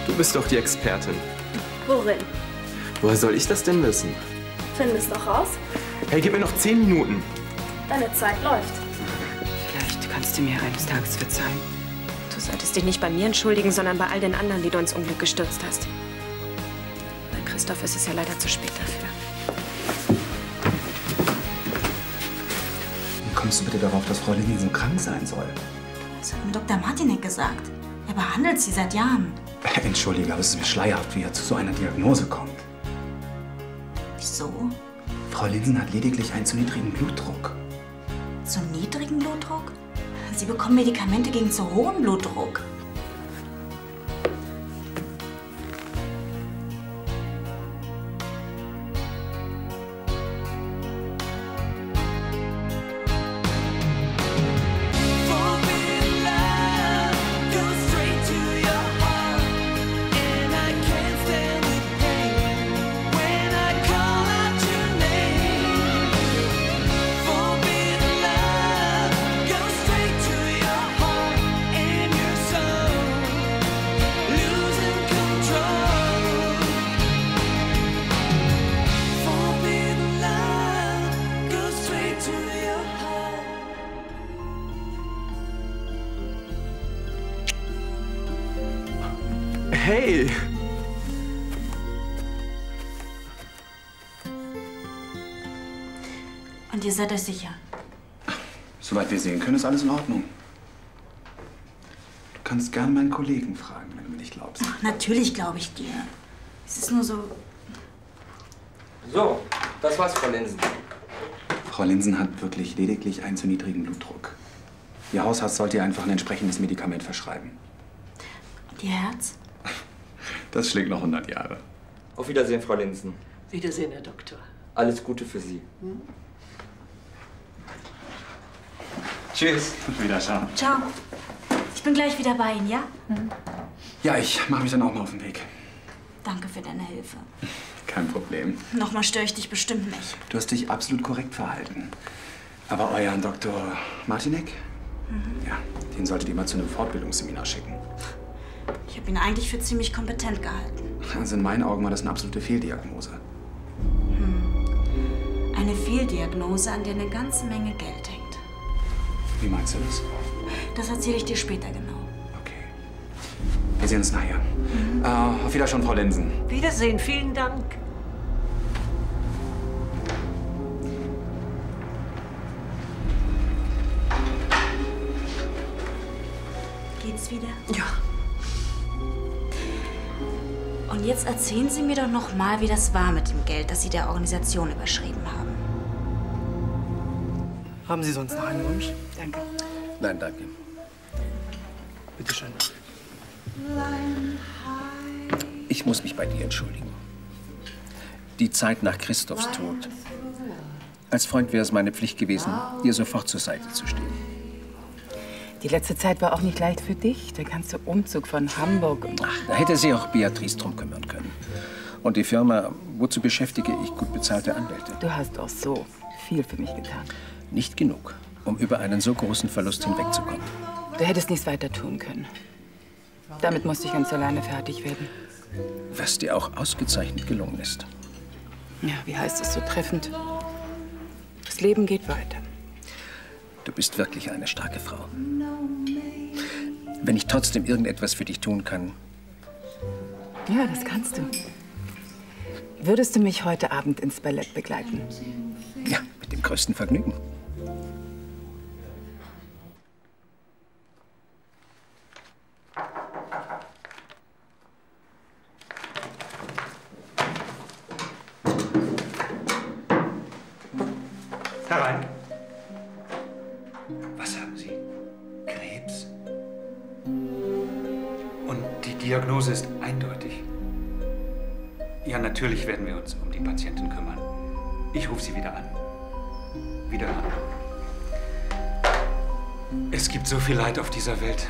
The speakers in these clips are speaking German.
Du bist doch die Expertin. Worin? Woher soll ich das denn wissen? Find es doch raus. Hey, gib mir noch 10 Minuten. Deine Zeit läuft. Vielleicht kannst du mir eines Tages verzeihen. Du solltest dich nicht bei mir entschuldigen, sondern bei all den anderen, die du ins Unglück gestürzt hast. Bei Christoph ist es ja leider zu spät dafür. Wie kommst du bitte darauf, dass Frau Lindensen krank sein soll? Das hat mir Dr. Martinek gesagt. Er behandelt sie seit Jahren. Entschuldige, aber es ist mir schleierhaft, wie er zu so einer Diagnose kommt. Wieso? Frau Lindensen hat lediglich einen zu niedrigen Blutdruck. Zu niedrigen Blutdruck? Sie bekommen Medikamente gegen zu hohen Blutdruck. Hey! Und ihr seid euch sicher? Soweit wir sehen können, ist alles in Ordnung. Du kannst gern meinen Kollegen fragen, wenn du mir nicht glaubst. Ach, natürlich glaube ich dir. Es ist nur so... So, das war's, Frau Linsen. Frau Lindensen hat wirklich lediglich einen zu niedrigen Blutdruck. Ihr Hausarzt sollte ihr einfach ein entsprechendes Medikament verschreiben. Und ihr Herz? Das schlägt noch 100 Jahre. Auf Wiedersehen, Frau Linsen. Wiedersehen, Herr Doktor. Alles Gute für Sie. Tschüss. Wiederschauen. Ciao. Ich bin gleich wieder bei Ihnen, ja? Ja, ich mache mich dann auch mal auf den Weg. Danke für deine Hilfe. Kein Problem. Nochmal störe ich dich bestimmt nicht. Du hast dich absolut korrekt verhalten. Aber euren Dr. Martinek? Ja, den solltet ihr mal zu einem Fortbildungsseminar schicken. Ich habe ihn eigentlich für ziemlich kompetent gehalten. Also in meinen Augen war das eine absolute Fehldiagnose. Eine Fehldiagnose, an der eine ganze Menge Geld hängt. Wie meinst du das? Das erzähle ich dir später genau. Okay. Wir sehen uns nachher. Auf Wiedersehen, Frau Lindensen. Wiedersehen, vielen Dank. Geht's wieder? Ja. Und jetzt erzählen Sie mir doch noch mal, wie das war mit dem Geld, das Sie der Organisation überschrieben haben. Haben Sie sonst noch einen Wunsch? Danke. Nein, danke. Bitte schön. Ich muss mich bei dir entschuldigen. Die Zeit nach Christophs Tod. Als Freund wäre es meine Pflicht gewesen, dir sofort zur Seite zu stehen. Die letzte Zeit war auch nicht leicht für dich. Der ganze Umzug von Hamburg. Ach, da hätte sich auch Beatrice drum kümmern können. Und die Firma, wozu beschäftige ich gut bezahlte Anwälte? Du hast auch so viel für mich getan. Nicht genug, um über einen so großen Verlust hinwegzukommen. Du hättest nichts weiter tun können. Damit musste ich ganz alleine fertig werden. Was dir auch ausgezeichnet gelungen ist. Ja, wie heißt es so treffend? Das Leben geht weiter. Du bist wirklich eine starke Frau. Wenn ich trotzdem irgendetwas für dich tun kann. Ja, das kannst du. Würdest du mich heute Abend ins Ballett begleiten? Ja, mit dem größten Vergnügen. Herein. Was haben Sie? Krebs? Und die Diagnose ist eindeutig. Ja, natürlich werden wir uns um die Patientin kümmern. Ich rufe sie wieder an. Wiederhören. Es gibt so viel Leid auf dieser Welt.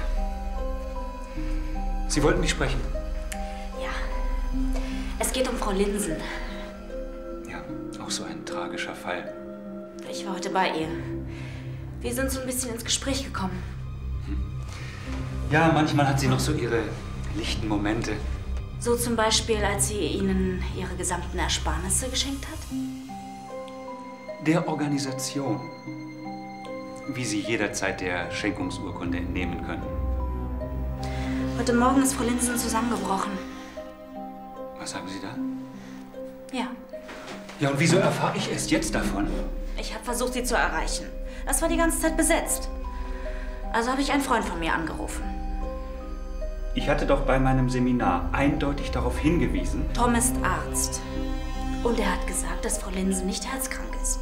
Sie wollten mich sprechen. Ja. Es geht um Frau Lindensen. Ja, auch so ein tragischer Fall. Ich war heute bei ihr. Wir sind so ein bisschen ins Gespräch gekommen. Ja, manchmal hat sie noch so ihre lichten Momente. So zum Beispiel, als sie Ihnen Ihre gesamten Ersparnisse geschenkt hat? Der Organisation, wie Sie jederzeit der Schenkungsurkunde entnehmen können. Heute Morgen ist Frau Linsen zusammengebrochen. Was sagen Sie da? Ja. Ja, und wieso erfahre ich erst jetzt davon? Ich habe versucht, sie zu erreichen. Das war die ganze Zeit besetzt. Also habe ich einen Freund von mir angerufen. Ich hatte doch bei meinem Seminar eindeutig darauf hingewiesen. Tom ist Arzt. Und er hat gesagt, dass Frau Linsen nicht herzkrank ist.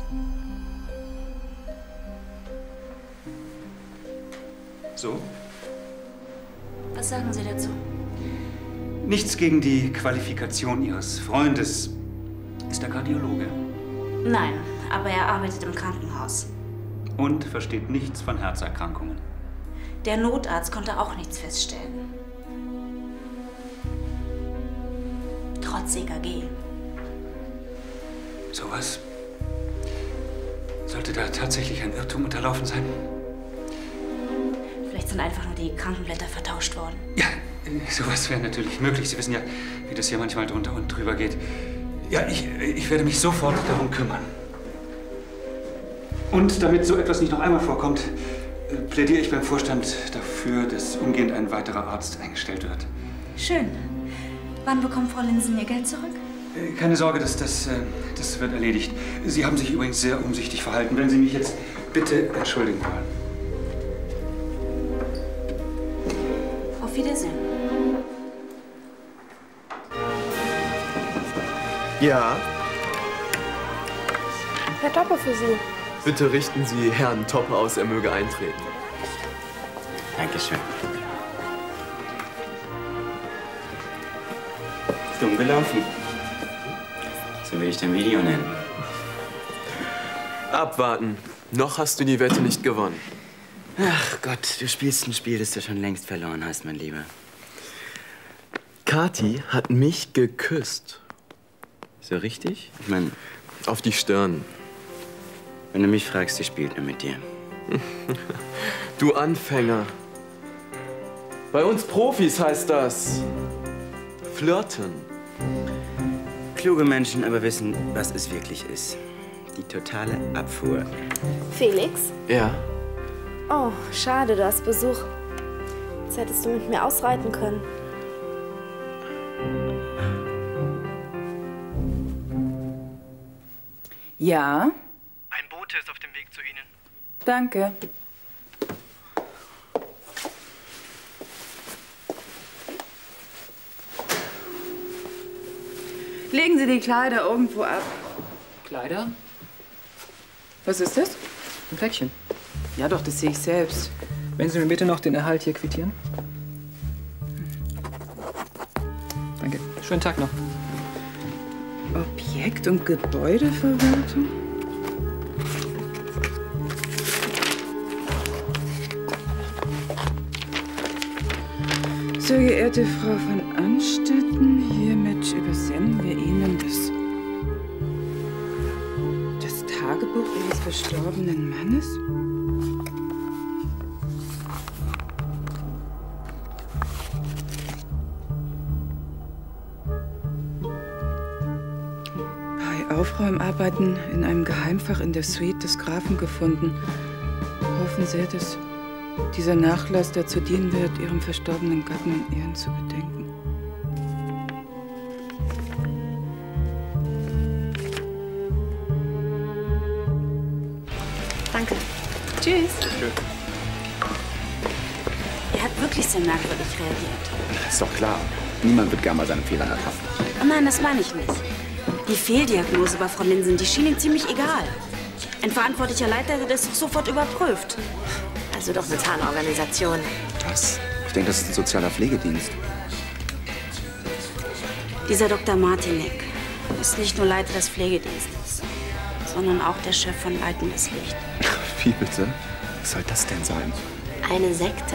So? Was sagen Sie dazu? Nichts gegen die Qualifikation Ihres Freundes. Ist er Kardiologe? Nein, aber er arbeitet im Krankenhaus. Und versteht nichts von Herzerkrankungen. Der Notarzt konnte auch nichts feststellen. Trotz EKG. Sowas? Sollte da tatsächlich ein Irrtum unterlaufen sein? Vielleicht sind einfach nur die Krankenblätter vertauscht worden. Ja, sowas wäre natürlich möglich. Sie wissen ja, wie das hier manchmal drunter und drüber geht. Ja, ich werde mich sofort darum kümmern. Und damit so etwas nicht noch einmal vorkommt, plädiere ich beim Vorstand dafür, dass umgehend ein weiterer Arzt eingestellt wird. Schön. Wann bekommt Frau Linsen ihr Geld zurück? Keine Sorge, das wird erledigt. Sie haben sich übrigens sehr umsichtig verhalten. Wenn Sie mich jetzt bitte entschuldigen wollen. Auf Wiedersehen. Ja, Herr Topper für Sie. bitte richten Sie Herrn Topper aus, er möge eintreten. Dankeschön. Dumm gelaufen. So will ich dein Video nennen. Abwarten. Noch hast du die Wette nicht gewonnen. Ach Gott, du spielst ein Spiel, das du schon längst verloren hast, mein Lieber. Kathi hat mich geküsst. So richtig? Ich meine, auf die Stirn. Wenn du mich fragst, sie spielt nur mit dir. Du Anfänger. Bei uns Profis heißt das flirten. Kluge Menschen aber wissen, was es wirklich ist. Die totale Abfuhr. Felix? Ja. Oh, schade, du hast Besuch. Jetzt hättest du mit mir ausreiten können. Ja? Ein Bote ist auf dem Weg zu Ihnen. Danke. Legen Sie die Kleider irgendwo ab. Kleider? Was ist das? Ein Päckchen. Ja doch, das sehe ich selbst. Wenn Sie mir bitte noch den Erhalt hier quittieren. Danke. Schönen Tag noch. Objekt- und Gebäudeverwaltung? Sehr geehrte Frau von Anstetten, hiermit übersenden wir Ihnen das Tagebuch Ihres verstorbenen Mannes. Bei Aufräumarbeiten in einem Geheimfach in der Suite des Grafen gefunden. Hoffen sehr, dass dieser Nachlass dazu dienen wird, Ihrem verstorbenen Gatten in Ehren zu gedenken. Danke. Tschüss. Er hat wirklich sehr merkwürdig reagiert. Ist doch klar. Niemand wird gern mal seinen Fehlern ertappen. Oh nein, das meine ich nicht. Die Fehldiagnose bei Frau Linsen, die schien ihm ziemlich egal. Ein verantwortlicher Leiter hätte das sofort überprüft. Also doch eine Tarnorganisation. Was? Ich denke, das ist ein sozialer Pflegedienst. Dieser Dr. Martinek ist nicht nur Leiter des Pflegedienstes, sondern auch der Chef von Leitendes Licht. Wie bitte? Was soll das denn sein? Eine Sekte.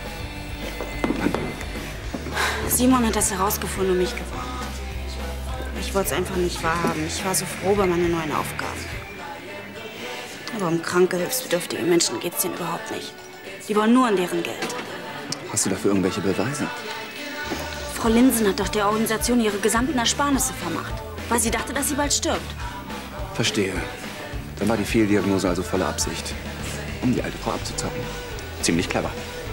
Simon hat das herausgefunden und mich gewarnt. Ich wollte es einfach nicht wahrhaben. Ich war so froh bei meinen neuen Aufgaben. Aber um kranke, hilfsbedürftige Menschen geht es denen überhaupt nicht. Die wollen nur an deren Geld. Hast du dafür irgendwelche Beweise? Frau Linsen hat doch der Organisation ihre gesamten Ersparnisse vermacht, weil sie dachte, dass sie bald stirbt. Verstehe. Dann war die Fehldiagnose also voller Absicht, um die alte Frau abzuzocken. Ziemlich clever.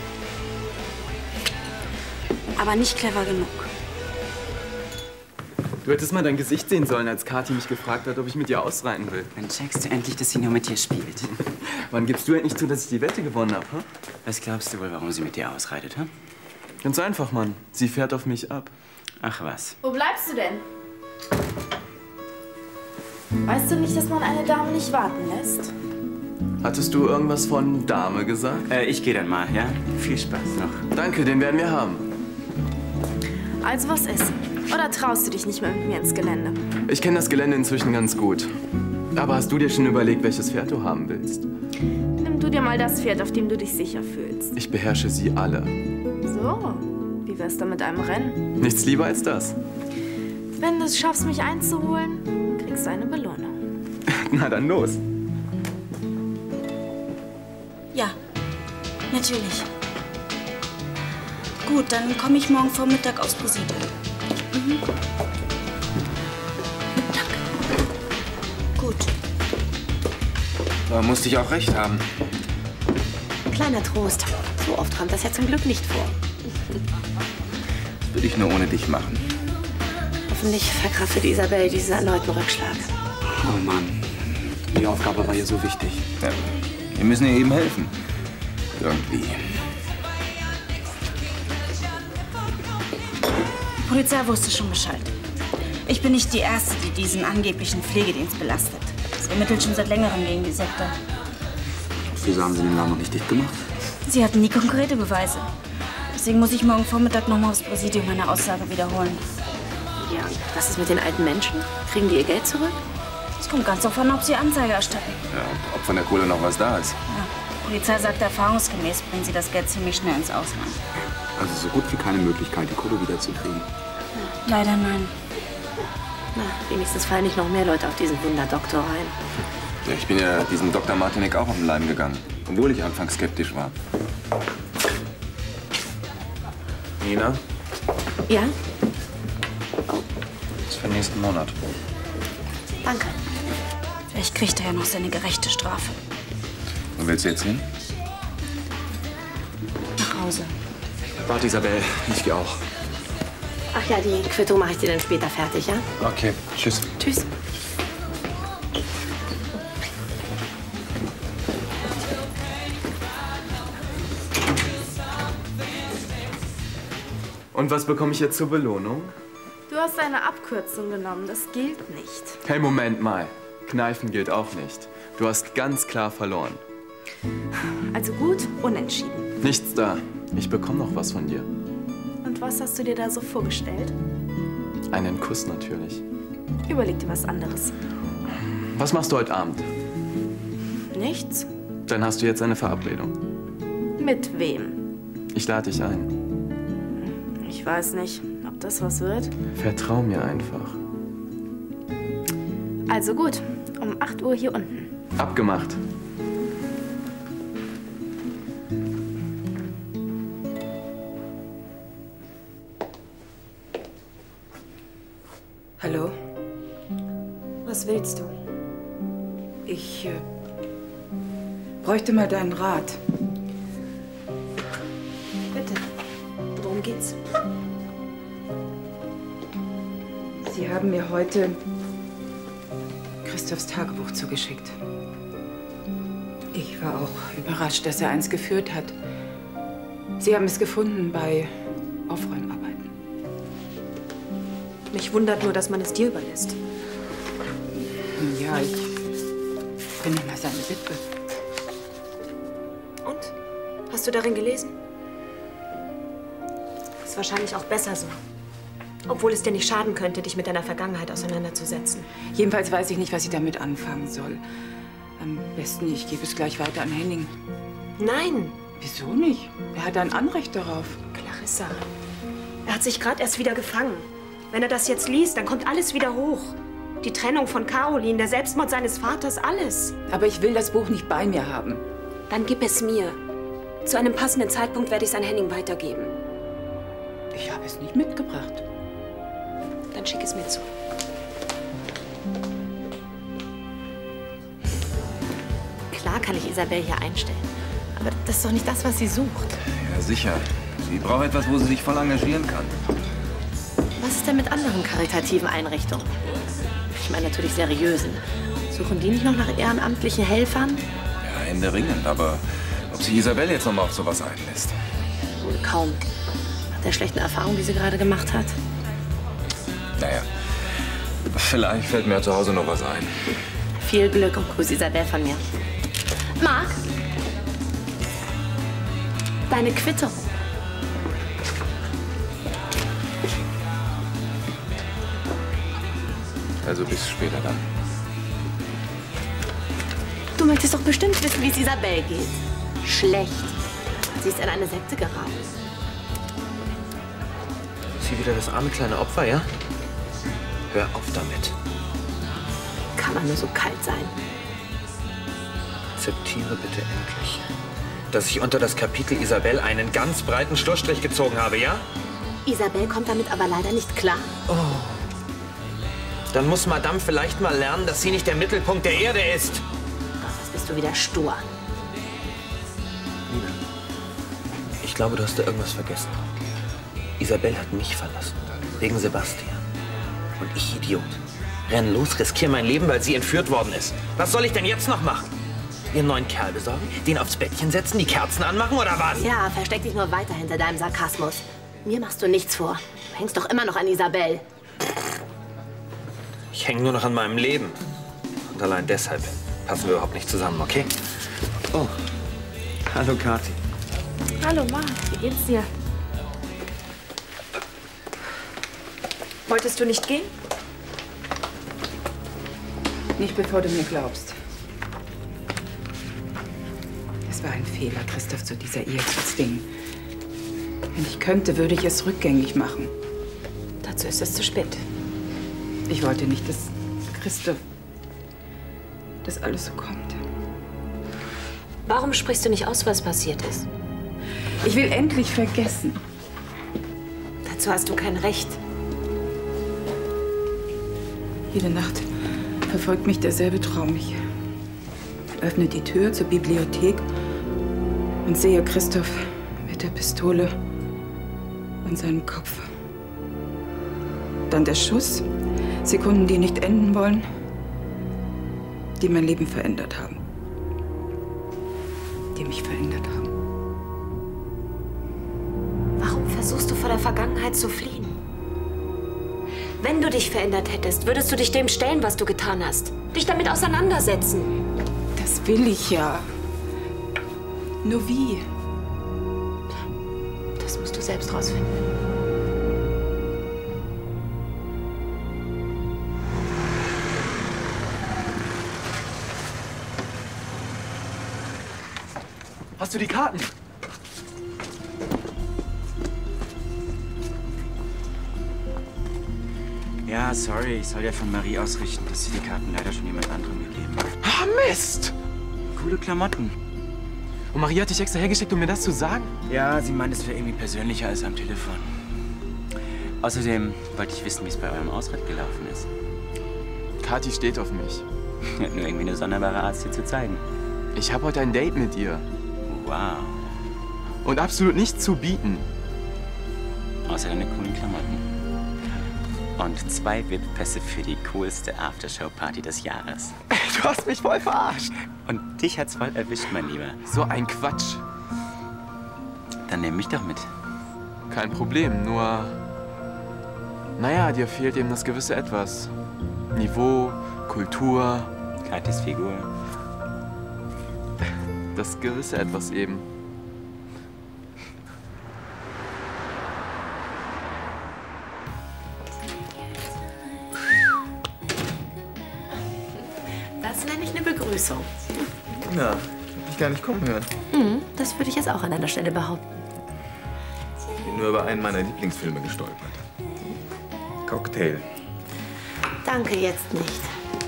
Aber nicht clever genug. Du hättest mal dein Gesicht sehen sollen, als Kathi mich gefragt hat, ob ich mit ihr ausreiten will. Dann checkst du endlich, dass sie nur mit dir spielt. Wann gibst du endlich zu, dass ich die Wette gewonnen habe? Hm? Was glaubst du wohl, warum sie mit dir ausreitet, hm? Ganz einfach, Mann. Sie fährt auf mich ab. Ach was. Wo bleibst du denn? Weißt du nicht, dass man eine Dame nicht warten lässt? Hattest du irgendwas von Dame gesagt? Ich gehe dann mal, ja? Viel Spaß noch. Danke, den werden wir haben. Also was ist? Oder traust du dich nicht mehr mit mir ins Gelände? Ich kenne das Gelände inzwischen ganz gut. Aber hast du dir schon überlegt, welches Pferd du haben willst? Nimm du dir mal das Pferd, auf dem du dich sicher fühlst. Ich beherrsche sie alle. So, wie wär's da mit einem Rennen? Nichts lieber als das. Wenn du es schaffst, mich einzuholen, kriegst du eine Belohnung. Na dann los. Ja, natürlich. Gut, dann komme ich morgen Vormittag aufs Präsidium. Mhm. Danke. Gut. Da musste ich auch recht haben. Kleiner Trost. So oft kommt das ja zum Glück nicht vor. Das würde ich nur ohne dich machen. Hoffentlich verkraftet Isabel diesen erneuten Rückschlag. Oh Mann, die Aufgabe war ihr so wichtig. Ja, wir müssen ihr eben helfen. Irgendwie. Die Polizei wusste schon Bescheid. Ich bin nicht die Erste, die diesen angeblichen Pflegedienst belastet. Sie ermittelt schon seit längerem gegen die Sekte. Wieso haben Sie den Laden noch nicht dicht gemacht? Sie hatten nie konkrete Beweise. Deswegen muss ich morgen Vormittag noch mal aufs Präsidium meine Aussage wiederholen. Ja, und was ist mit den alten Menschen? Kriegen die ihr Geld zurück? Es kommt ganz darauf an, ob sie Anzeige erstatten. Ja, und ob von der Kohle noch was da ist. Ja. Die Polizei sagt, erfahrungsgemäß bringen sie das Geld ziemlich schnell ins Ausland. Also so gut wie keine Möglichkeit, die Kohle wiederzukriegen. Leider nein. Na, wenigstens fallen nicht noch mehr Leute auf diesen Wunderdoktor rein. Ja, ich bin ja diesem Dr. Martinek auch auf den Leim gegangen, obwohl ich anfangs skeptisch war. Nina? Ja? Das ist für den nächsten Monat. Danke. Vielleicht kriegt er ja noch seine gerechte Strafe. Wo willst du jetzt hin? Nach Hause. Warte, Isabel. Ich gehe auch. Ach ja, die Quittung mache ich dir dann später fertig, ja? Okay, tschüss. Tschüss. Und was bekomme ich jetzt zur Belohnung? Du hast eine Abkürzung genommen, das gilt nicht. Hey, Moment mal. Kneifen gilt auch nicht. Du hast ganz klar verloren. Also gut, unentschieden. Nichts da. Ich bekomme noch was von dir. Und was hast du dir da so vorgestellt? Einen Kuss natürlich. Überleg dir was anderes. Was machst du heute Abend? Nichts? Dann hast du jetzt eine Verabredung. Mit wem? Ich lade dich ein. Ich weiß nicht, ob das was wird. Vertrau mir einfach. Also gut, um 8 Uhr hier unten. Abgemacht. Hallo? Was willst du? Ich bräuchte mal deinen Rat. Bitte. Worum geht's? Sie haben mir heute Christophs Tagebuch zugeschickt. Ich war auch überrascht, dass er eins geführt hat. Sie haben es gefunden bei Aufräumarbeiten. Mich wundert nur, dass man es dir überlässt. Ja, ich bin immer seine Witwe. Und? Hast du darin gelesen? Ist wahrscheinlich auch besser so. Obwohl es dir nicht schaden könnte, dich mit deiner Vergangenheit auseinanderzusetzen. Jedenfalls weiß ich nicht, was ich damit anfangen soll. Am besten, ich gebe es gleich weiter an Henning. Nein! Wieso nicht? Er hat ein Anrecht darauf. Clarissa, er hat sich gerade erst wieder gefangen. Wenn er das jetzt liest, dann kommt alles wieder hoch. Die Trennung von Caroline, der Selbstmord seines Vaters, alles. Aber ich will das Buch nicht bei mir haben. Dann gib es mir. Zu einem passenden Zeitpunkt werde ich es an Henning weitergeben. Ich habe es nicht mitgebracht. Dann schick es mir zu. Klar kann ich Isabel hier einstellen. Aber das ist doch nicht das, was sie sucht. Ja, sicher. Sie braucht etwas, wo sie sich voll engagieren kann. Was ist denn mit anderen karitativen Einrichtungen? Ich meine natürlich seriösen. Suchen die nicht noch nach ehrenamtlichen Helfern? Ja, händeringend, aber ob sich Isabel jetzt noch mal auf sowas einlässt? Wohl kaum. Nach der schlechten Erfahrung, die sie gerade gemacht hat. Naja, vielleicht fällt mir zu Hause noch was ein. Viel Glück und grüß Isabel von mir. Marc? Deine Quittung. Also bis später dann. Du möchtest doch bestimmt wissen, wie es Isabel geht. Schlecht. Sie ist in eine Sekte geraten. Ist sie wieder das arme kleine Opfer, ja? Hör auf damit. Kann man nur so kalt sein. Akzeptiere bitte endlich, dass ich unter das Kapitel Isabel einen ganz breiten Schlussstrich gezogen habe, ja? Isabel kommt damit aber leider nicht klar. Oh. Dann muss Madame vielleicht mal lernen, dass sie nicht der Mittelpunkt der Erde ist. Was bist du wieder stur? Nina, ich glaube, du hast da irgendwas vergessen. Isabel hat mich verlassen. Wegen Sebastian. Und ich, Idiot, renn los, riskiere mein Leben, weil sie entführt worden ist. Was soll ich denn jetzt noch machen? Ihren neuen Kerl besorgen? Den aufs Bettchen setzen, die Kerzen anmachen oder was? Ja, versteck dich nur weiter hinter deinem Sarkasmus. Mir machst du nichts vor. Du hängst doch immer noch an Isabel. Ich hänge nur noch an meinem Leben. Und allein deshalb passen wir überhaupt nicht zusammen, okay? Oh, hallo Kathi. Hallo Marc, wie geht's dir? Wolltest du nicht gehen? Nicht bevor du mir glaubst. Es war ein Fehler, Christoph zu dieser Ehe zu zwingen. Wenn ich könnte, würde ich es rückgängig machen. Dazu ist es zu spät. Ich wollte nicht, dass Christoph das alles so kommt. Warum sprichst du nicht aus, was passiert ist? Ich will endlich vergessen. Dazu hast du kein Recht. Jede Nacht verfolgt mich derselbe Traum. Ich öffne die Tür zur Bibliothek und sehe Christoph mit der Pistole an seinem Kopf. Dann der Schuss. Sekunden, die nicht enden wollen, die mein Leben verändert haben. Die mich verändert haben. Warum versuchst du vor der Vergangenheit zu fliehen? Wenn du dich verändert hättest, würdest du dich dem stellen, was du getan hast. Dich damit auseinandersetzen. Das will ich ja. Nur wie? Das musst du selbst rausfinden. Hast du die Karten? Ja, sorry. Ich soll ja von Marie ausrichten, dass sie die Karten leider schon jemand anderem gegeben hat. Ah, Mist! Coole Klamotten. Und Marie hat dich extra hergeschickt, um mir das zu sagen? Ja, sie meint, es wäre irgendwie persönlicher als am Telefon. Außerdem wollte ich wissen, wie es bei eurem Ausritt gelaufen ist. Kathi steht auf mich. Nur irgendwie eine sonderbare Art, sie zu zeigen. Ich habe heute ein Date mit ihr. Wow. Und absolut nichts zu bieten. Außer deine coolen Klamotten. Und 2 VIP-Pässe für die coolste Aftershow-Party des Jahres. Du hast mich voll verarscht. Und dich hat's voll erwischt, mein Lieber. So ein Quatsch. Dann nimm mich doch mit. Kein Problem, nur... Naja, dir fehlt eben das gewisse Etwas. Niveau, Kultur... Kathis Figur. Das gewisse Etwas eben. Das nenne ich eine Begrüßung. Na, hab ich gar nicht kommen hören. Das würde ich jetzt auch an deiner Stelle behaupten. Ich bin nur über einen meiner Lieblingsfilme gestolpert. Cocktail. Danke, jetzt nicht.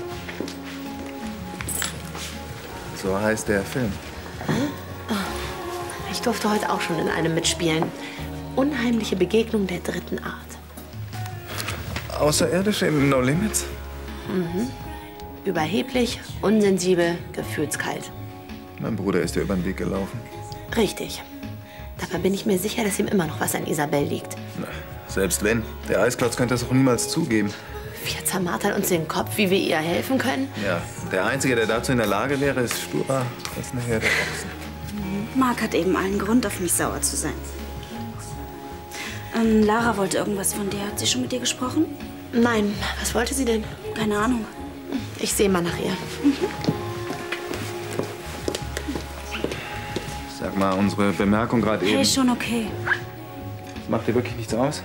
So heißt der Film. Ich durfte heute auch schon in einem mitspielen. unheimliche Begegnung der dritten Art. Außerirdische im No Limits? Mhm. Überheblich, unsensibel, gefühlskalt. Mein Bruder ist ja über den Weg gelaufen. Richtig. Dabei bin ich mir sicher, dass ihm immer noch was an Isabel liegt. Na, selbst wenn. Der Eisklotz könnte das auch niemals zugeben. Wir zermartern uns den Kopf, wie wir ihr helfen können. Ja, der Einzige, der dazu in der Lage wäre, ist sturer als eine Herde Ochsen. Mark hat eben allen Grund, auf mich sauer zu sein. Lara wollte irgendwas von dir. Hat sie schon mit dir gesprochen? Nein. Was wollte sie denn? Keine Ahnung. Ich sehe mal nach ihr. Sag mal, unsere Bemerkung gerade eben. Hey, schon okay. Macht dir wirklich nichts aus?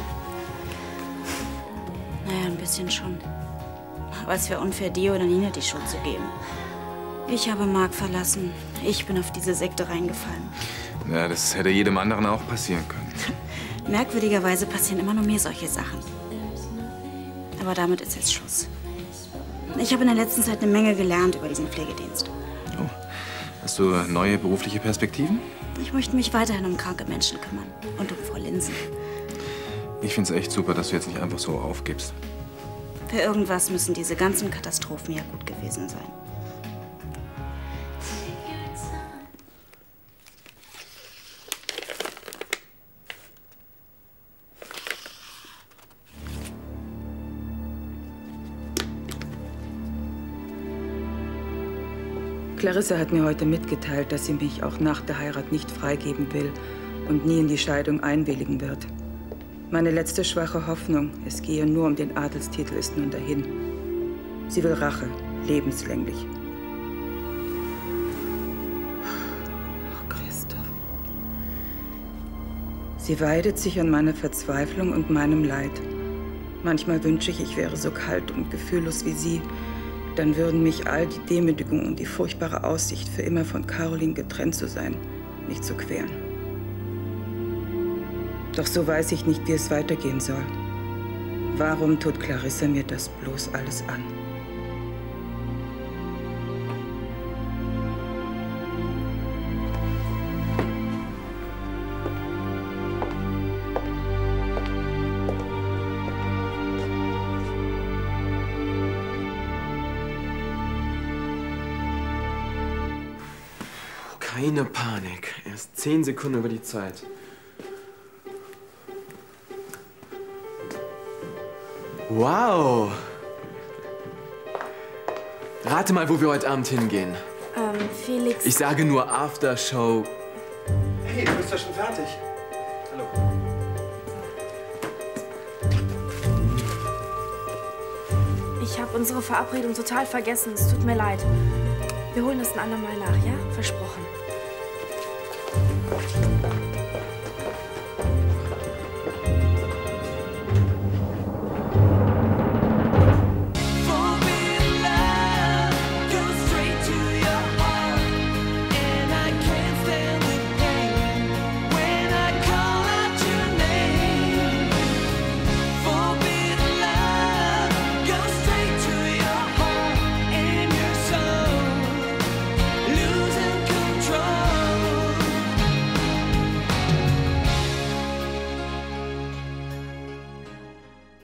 Naja, ein bisschen schon. Aber es wäre unfair, dir oder Nina die Schuld zu geben. Ich habe Mark verlassen. Ich bin auf diese Sekte reingefallen. Ja, das hätte jedem anderen auch passieren können. Merkwürdigerweise passieren immer nur mir solche Sachen. Aber damit ist jetzt Schluss. Ich habe in der letzten Zeit eine Menge gelernt über diesen Pflegedienst. Oh. Hast du neue berufliche Perspektiven? Ich möchte mich weiterhin um kranke Menschen kümmern. Und um Frau Linsen. Ich finde es echt super, dass du jetzt nicht einfach so aufgibst. Für irgendwas müssen diese ganzen Katastrophen ja gut gewesen sein. Clarissa hat mir heute mitgeteilt, dass sie mich auch nach der Heirat nicht freigeben will und nie in die Scheidung einwilligen wird. Meine letzte schwache Hoffnung, es gehe nur um den Adelstitel, ist nun dahin. Sie will Rache, lebenslänglich. Oh, Christoph. Sie weidet sich an meiner Verzweiflung und meinem Leid. Manchmal wünsche ich, ich wäre so kalt und gefühllos wie sie. Dann würden mich all die Demütigung und die furchtbare Aussicht, für immer von Caroline getrennt zu sein, nicht so quälen. Doch so weiß ich nicht, wie es weitergehen soll. Warum tut Clarissa mir das bloß alles an? Keine Panik. Erst 10 Sekunden über die Zeit. Wow! Rate mal, wo wir heute Abend hingehen. Felix. Ich sage nur Aftershow. Hey, du bist ja schon fertig. Hallo. Ich habe unsere Verabredung total vergessen. Es tut mir leid. Wir holen das ein andermal nach, ja? Versprochen.